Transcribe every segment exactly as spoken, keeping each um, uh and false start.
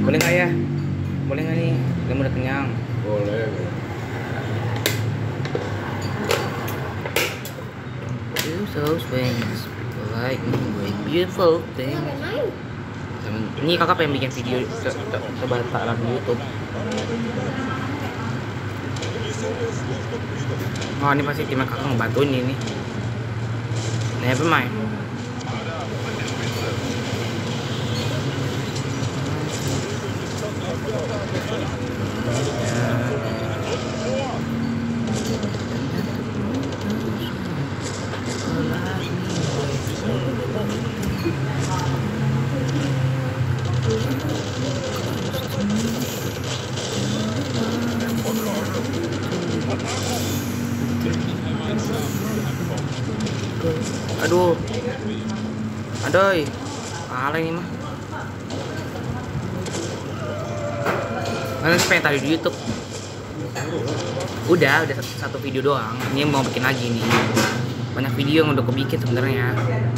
Boleh nggak ya? Boleh nggak nih? Kamu udah kenyang. Boleh. You so swings like me, beautiful thing. Ini kakak pengen bikin video ke kebantaran YouTube. Oh ini pasti tim kakak ngebantuin ini. Never mind. Aduh, aduh, kalah ini mah. Kalian pengen tadi di YouTube. Udah, udah satu, satu video doang. Ini mau bikin lagi nih. Banyak video yang udah aku bikin sebenarnya.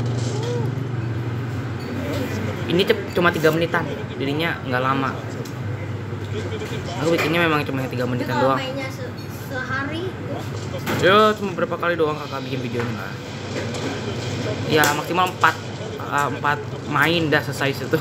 Ini cuma tiga menitan, jadinya nggak lama. Aku bikinnya memang cuma tiga menitan doang. Se sehari? Ya, cuma berapa kali doang kakak bikin videonya lah. Ya maksimal empat uh, empat main dah selesai itu.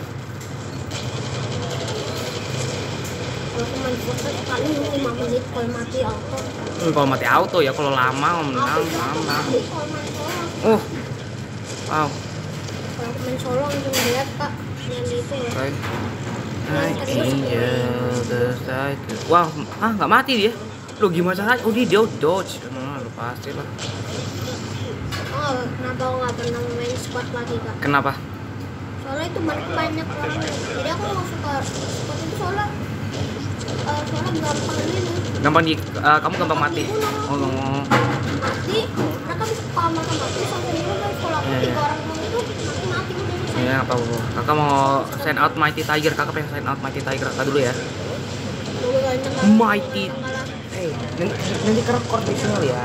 Kalau aku main Fortnite paling lima menit kalau mati auto. Hmm, kalau mati auto ya, kalau lama menang lama. Uh, wow. Kalau aku main solo langsung lihat kak yang itu ya. Okay. Hai angel the side. Wow, ah nggak mati dia. Lu gimana caranya? Oh dia dia dodge. Nah, lu pasti lah. Oh, kenapa aku nggak pernah main squad lagi kak? Kenapa? Soalnya itu banyak orang. Jadi aku nggak suka squad itu soalnya uh, soalnya gampang ini. Gampang di uh, kamu gampang mati. Oh, no. Mati, mereka bisa kamar mati sampai dulu kan kalau aku Yeah, tiga yeah. orang dulu itu mati mati udah selesai. Ya apa bu? Kakak mau sign out Mighty Tiger. Kakak pengen sign out Mighty Tiger. Kakak dulu ya. Dulu banyak kan. Mighty. Hey, nanti, nanti kerekord di sini ya.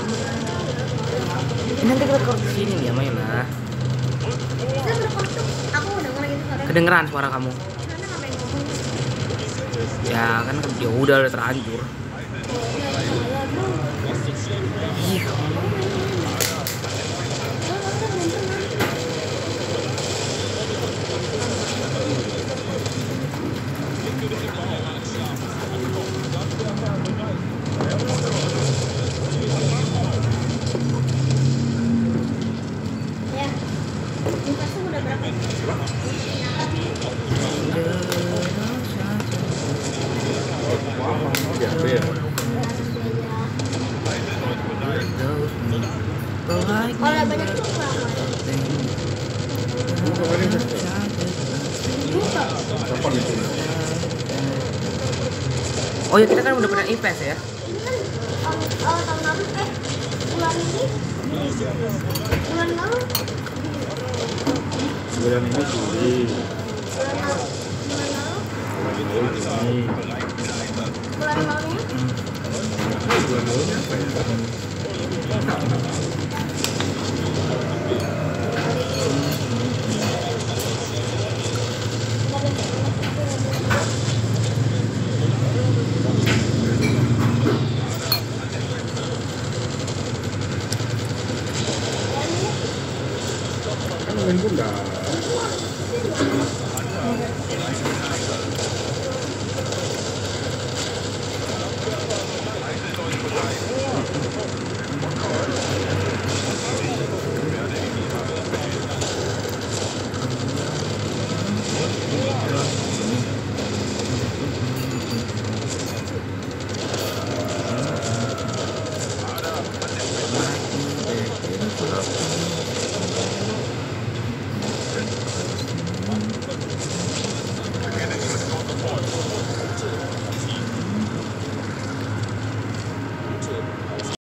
Nanti kerekord di sini ya, main lah. Kita berkor tuh, aku denger gitu suara. Kedengeran suara kamu. Sana ngapain ngomong? Ya kan ya udah udah terlanjur. Iya. Ya, Lukasnya udah berapa? Biasa ya. Kalau banyak itu berapa? Kapan itu? Oh ya kita kan udah pernah invest ya. Ini kan tahun oh, tahun lalu eh bulan ini bulan lalu Bulan ini Juli. bulan lalu bulan lalu Bulan ini Juni. bulan lalunya Bulan lalu apa ya? Kan main pun enggak